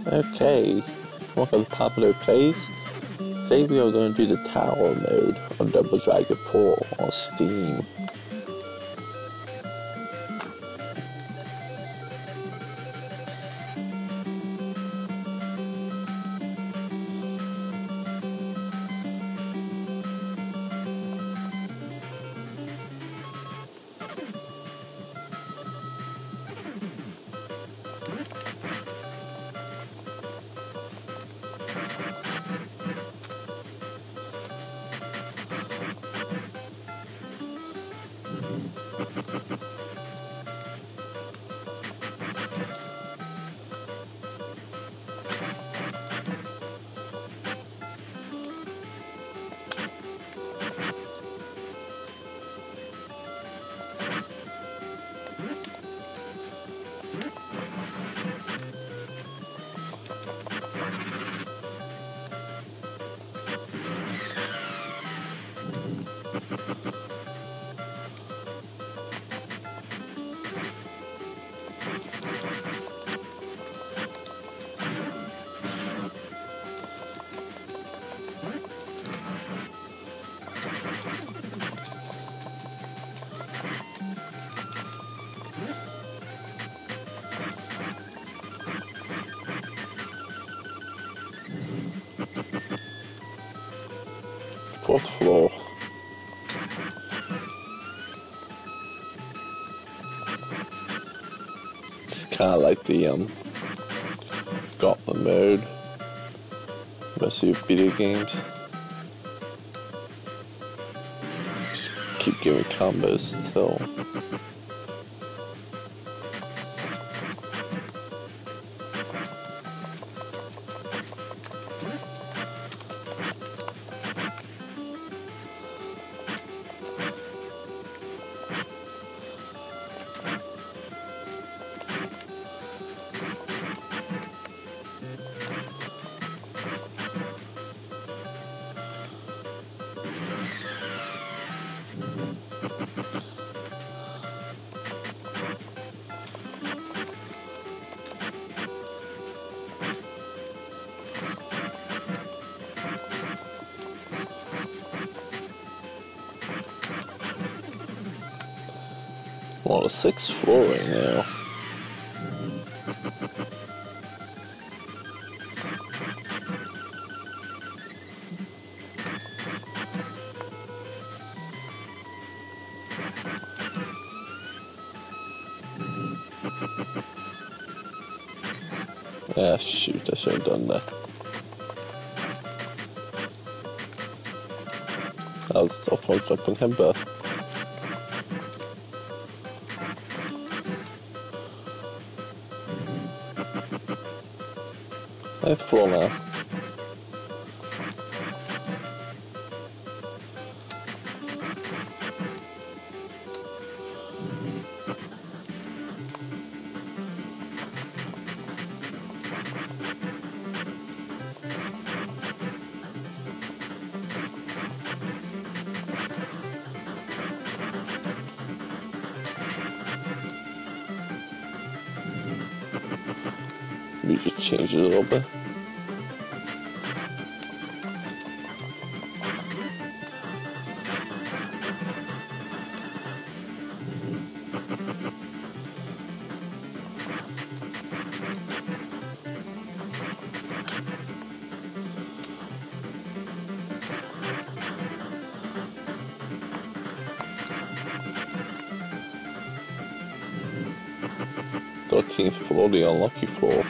Okay, welcome to Pablo Plays. Today we are going to do the tower mode on Double Dragon 4 on Steam. Fourth floor. It's kind of like the gauntlet mode. Most of your video games. Just keep giving combos till. Well, the 6th floor right now. Ah, shoot, I should have done that. That was off on jumping him, but. Ninth floor now. Music changes a little bit. Thirteenth floor, the unlucky floor.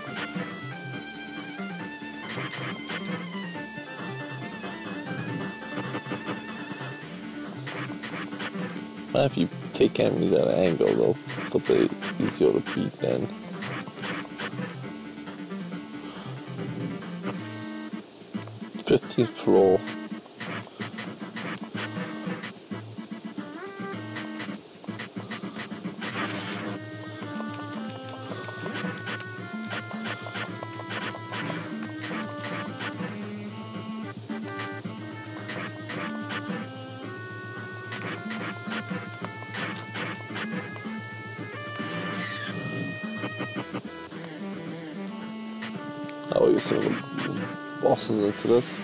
If you take enemies at an angle, they'll be easier to beat then. 15th floor. I'll get some of the bosses into this.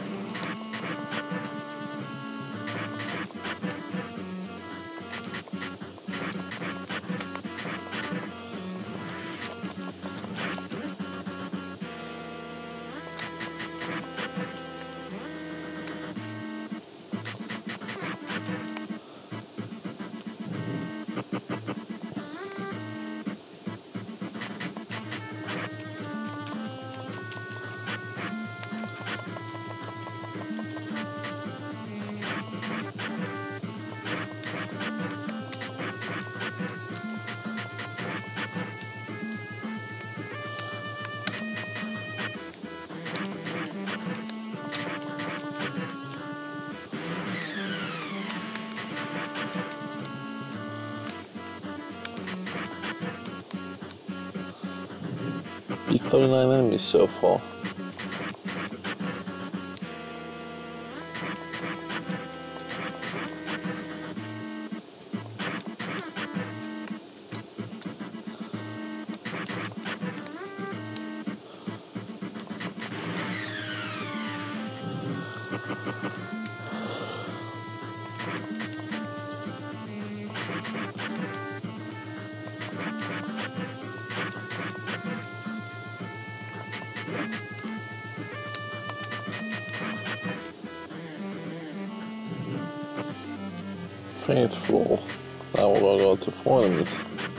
Beat 39 enemies so far. Faith floor. Now we're going to go to 4 enemies.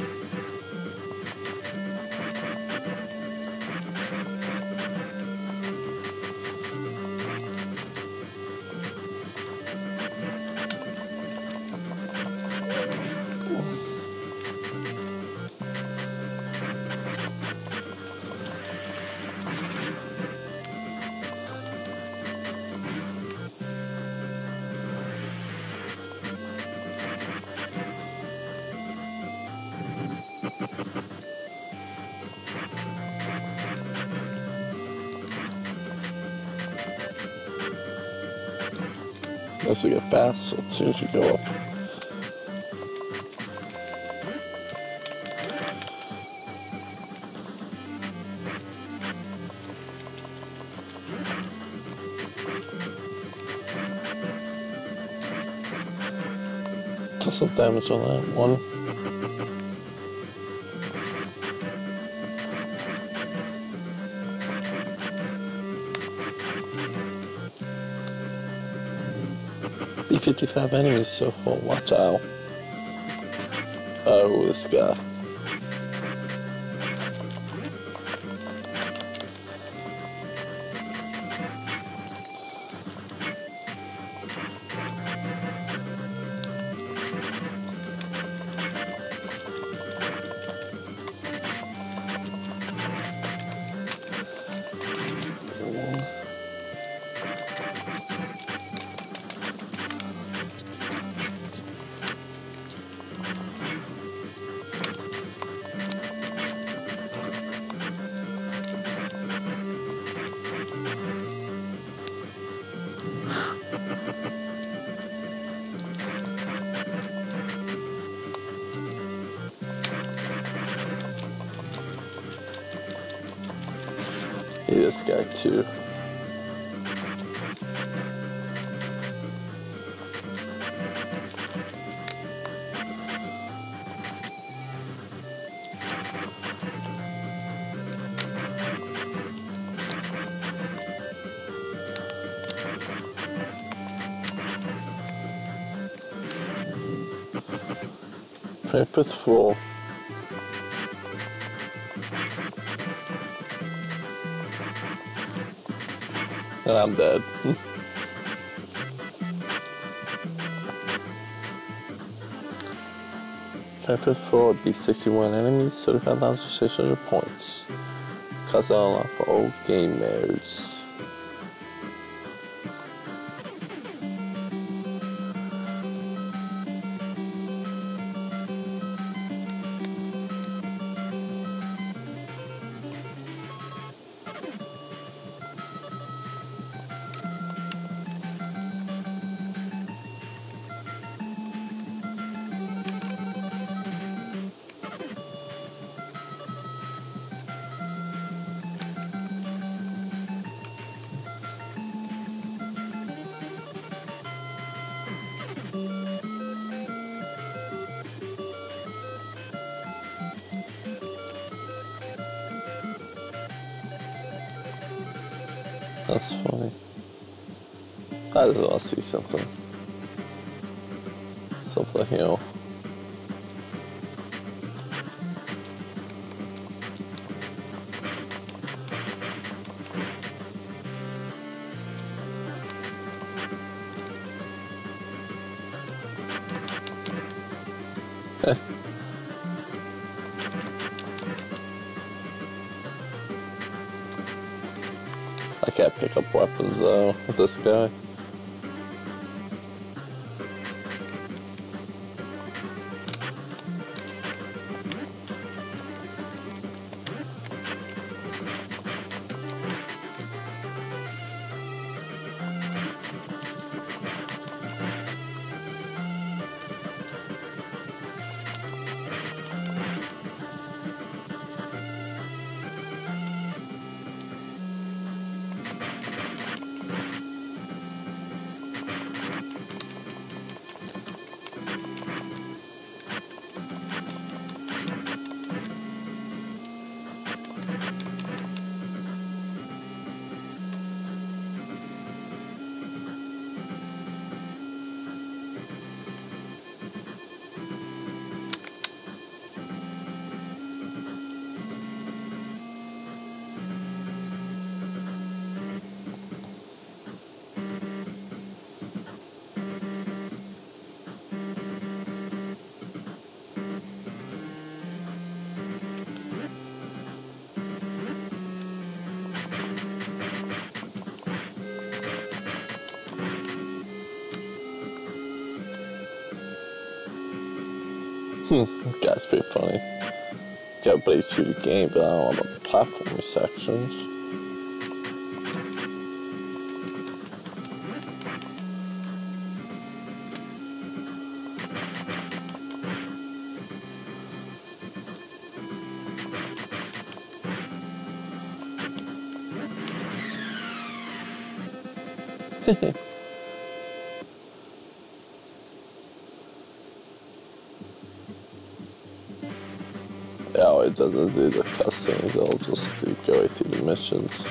This will get fast so as soon as you go up. Took some damage on that one. B55 enemies so far, watch out. Oh, this guy. This guy too. Fifth floor. And I'm dead. Fifth floor would be 61 enemies, 35,600 points. Because I unlock for old game modes. That's funny. I just want to see something. Something here. I can't pick up weapons though with this guy. That's pretty funny. Got to blaze through the game, but I don't want the platforming sections. Oh, it doesn't do the cutscenes, it'll just go right through the missions.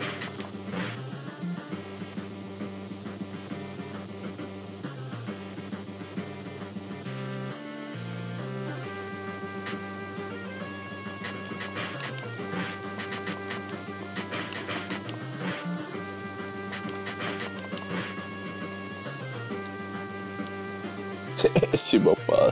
Super fun.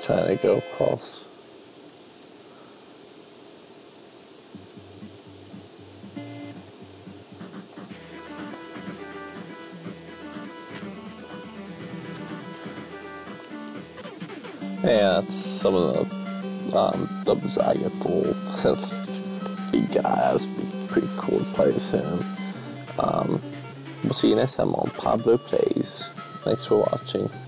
trying to go across. Yeah, that's some of the Double Dragon Fall. You guys, pretty cool to play as him. We'll see you next time on Pablo Plays. Thanks for watching.